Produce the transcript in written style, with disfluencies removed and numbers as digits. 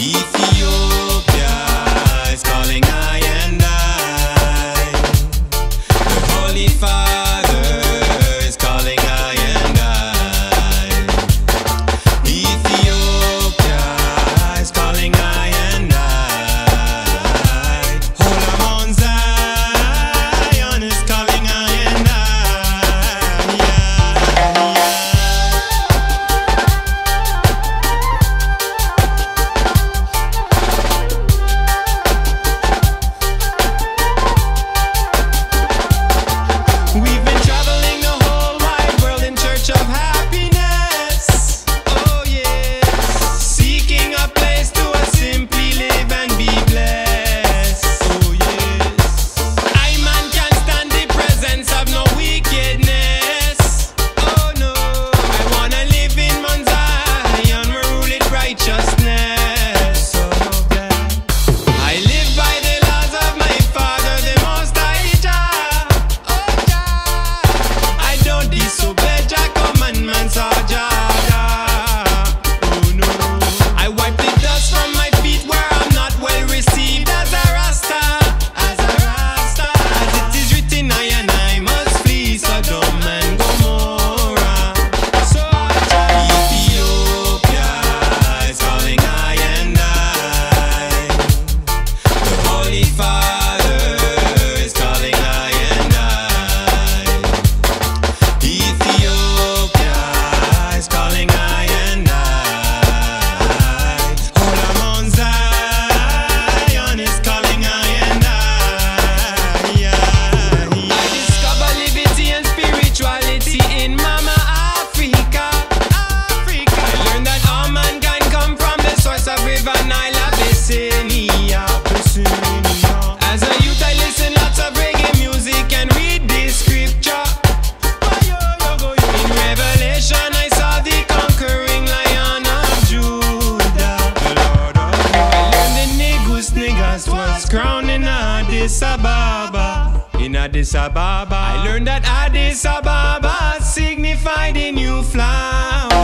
Ethiopia is calling I and I. The Holy Father is calling I and I. Ethiopia is calling I and I. Hold on, Zion is calling I and I. We've been traveling the whole wide world in search of happiness. Oh yes, seeking a place to simply live and be blessed. Oh yes, I man can't stand the presence of no wickedness. Oh no, I wanna live in Mount Zion, where rule it righteousness. Oh God, I live by the laws of my Father, the Most High Jah. Oh Jah, I don't disobey Jah commandments or Jah. Oh no, I wipe the dust from my feet where I'm not well received as a Rasta, as a Rasta. As it is written, I and I must flee Sodom and Gomorrah. So Ethiopia is calling I and I. The Holy Father is calling I and I. Ethiopia is calling I and I. Hold on, Mount Zion is calling I and I. I discover liberty and spirituality in Mama Africa. I learned that all mankind come from the source of River Nile, Abyssinia. As a youth I listen lots of reggae music and read the scripture. In Revelation I saw the conquering Lion of Judah. I learned the niggas was crowned in Addis Ababa. In Addis Ababa I learned that Addis Ababa signified a new flower.